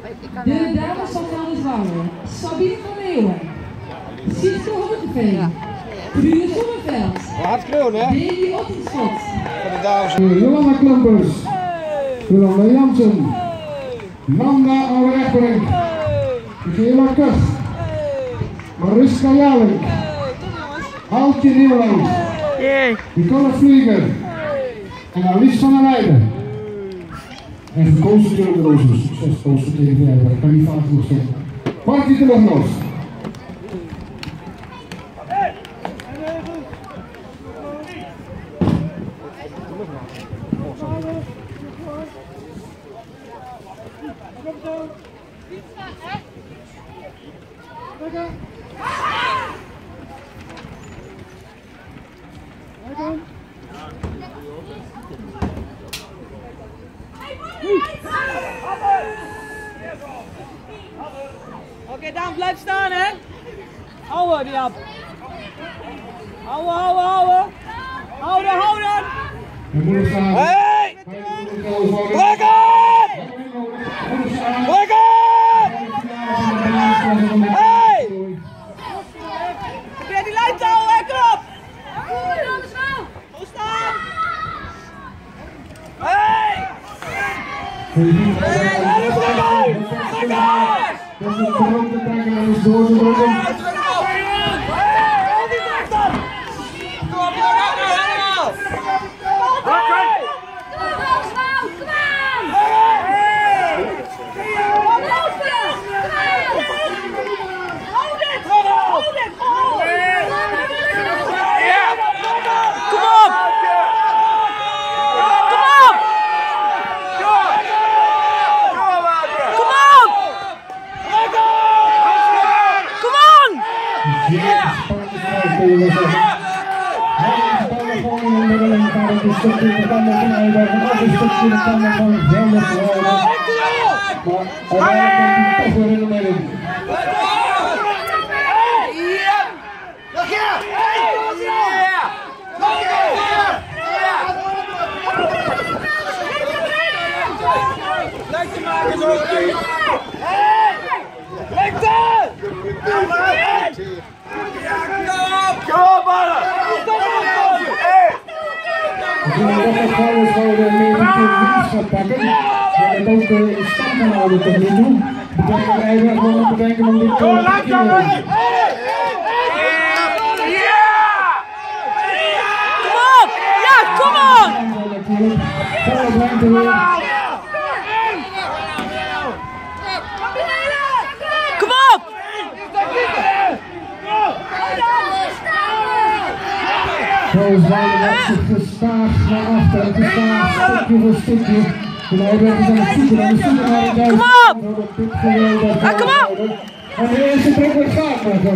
De dames van Gelderzwangen, Sabine van Leeuwen, Sietke Hoteveen, Brune Zonneveld, Davy Ottenschot, Johanna Klumpers, Jolanda Jansen, Nanda Ouwerechtbrink, Michaela Kus, Mariska Jalink, Altje Nieuwland, Nicole Vlieger en Alice van der Weijden. En gekozen natuurlijk met onze succesposter tegen vrijdag. Dat kan niet vaak genoeg zijn. Party er nog los. Oké, Daan, blijf staan, hè? Houden, die ab. Houden. Houden. Hey! Lekker! Hey! Probeer die lijn te houden, hè? Kom op! Goed staan! Hey! Dat is een grote trekker en is door te drukken. Ook in stand gaan houden tot nu toe. Betekent dat hij wel gewoon bedenken om dit te doen. Kom op! Kom op! Zo is Woudenberg gestaag naar achter, gestaag stukje voor stukje. De Woudenberg is aan het zoeken naar de zoeken naar de duizend. Kom op! Kom op! En de eerste trek gaat maar.